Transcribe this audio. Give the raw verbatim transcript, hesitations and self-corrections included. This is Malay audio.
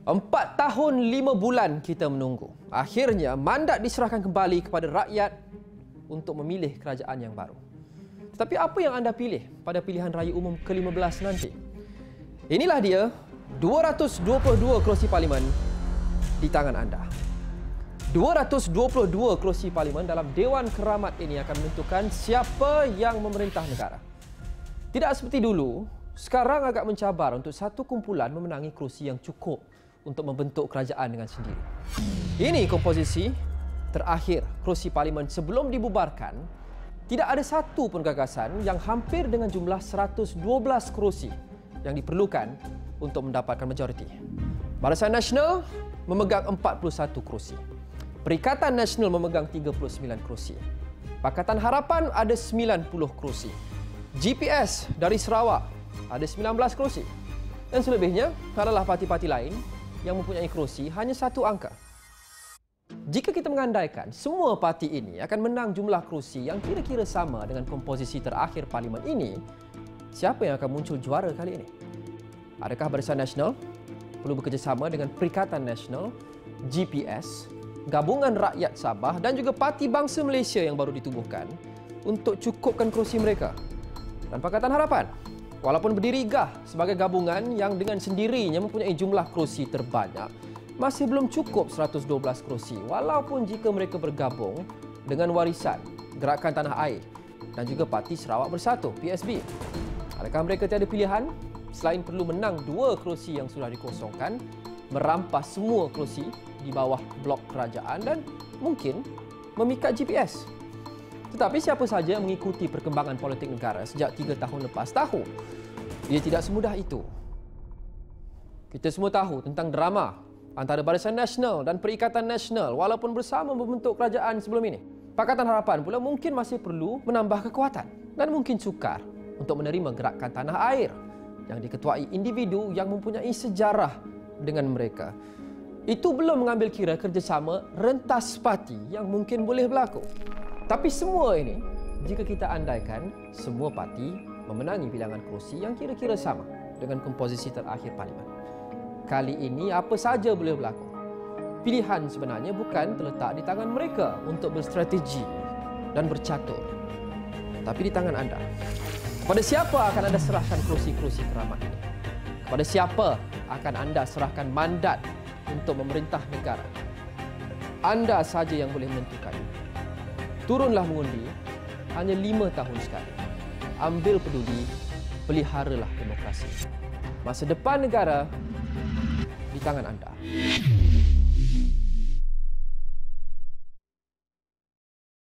Empat tahun lima bulan kita menunggu. Akhirnya mandat diserahkan kembali kepada rakyat untuk memilih kerajaan yang baru. Tetapi apa yang anda pilih pada pilihan raya umum ke lima belas nanti? Inilah dia, dua ratus dua puluh dua kerusi parlimen di tangan anda. dua ratus dua puluh dua kerusi parlimen dalam Dewan Keramat ini akan menentukan siapa yang memerintah negara. Tidak seperti dulu, sekarang agak mencabar untuk satu kumpulan memenangi kerusi yang cukup untuk membentuk kerajaan dengan sendiri. Ini komposisi terakhir kerusi parlimen sebelum dibubarkan. Tidak ada satu pun gagasan yang hampir dengan jumlah seratus dua belas kerusi yang diperlukan untuk mendapatkan majoriti. Barisan Nasional memegang empat puluh satu kerusi. Perikatan Nasional memegang tiga puluh sembilan kerusi. Pakatan Harapan ada sembilan puluh kerusi. G P S dari Sarawak ada sembilan belas kerusi. Dan selebihnya adalah parti-parti lain yang mempunyai kerusi hanya satu angka. Jika kita mengandaikan semua parti ini akan menang jumlah kerusi yang kira-kira sama dengan komposisi terakhir parlimen ini, siapa yang akan muncul juara kali ini? Adakah Barisan Nasional perlu bekerjasama dengan Perikatan Nasional, G P S, Gabungan Rakyat Sabah dan juga Parti Bangsa Malaysia yang baru ditubuhkan untuk cukupkan kerusi mereka? Dan Pakatan Harapan, walaupun berdiri gah sebagai gabungan yang dengan sendirinya mempunyai jumlah kerusi terbanyak, masih belum cukup seratus dua belas kerusi walaupun jika mereka bergabung dengan Warisan, Gerakan Tanah Air dan juga Parti Sarawak Bersatu, P S B. Adakah mereka tiada pilihan selain perlu menang dua kerusi yang sudah dikosongkan, merampas semua kerusi di bawah blok kerajaan dan mungkin memikat G P S? Tetapi siapa saja yang mengikuti perkembangan politik negara sejak tiga tahun lepas tahu ia tidak semudah itu. Kita semua tahu tentang drama antara Barisan Nasional dan Perikatan Nasional walaupun bersama membentuk kerajaan sebelum ini. Pakatan Harapan pula mungkin masih perlu menambah kekuatan dan mungkin sukar untuk menerima Gerakan Tanah Air yang diketuai individu yang mempunyai sejarah dengan mereka. Itu belum mengambil kira kerjasama rentas parti yang mungkin boleh berlaku. Tapi semua ini, jika kita andaikan semua parti memenangi bilangan kerusi yang kira-kira sama dengan komposisi terakhir parlimen. Kali ini apa saja boleh berlaku. Pilihan sebenarnya bukan terletak di tangan mereka untuk berstrategi dan bercatur, tapi di tangan anda. Kepada siapa akan anda serahkan kerusi-kerusi keramat ini? Kepada siapa akan anda serahkan mandat untuk memerintah negara? Anda saja yang boleh menentukan. Turunlah mengundi, hanya lima tahun sekali. Ambil peduli, peliharalah demokrasi. Masa depan negara di tangan anda.